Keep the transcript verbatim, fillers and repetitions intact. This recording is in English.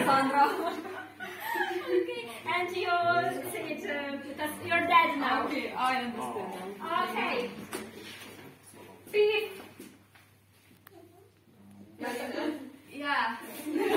Sandra. Okay, and you say it uh, because you're dead now. Okay, I understand. Okay. Beep. Yeah.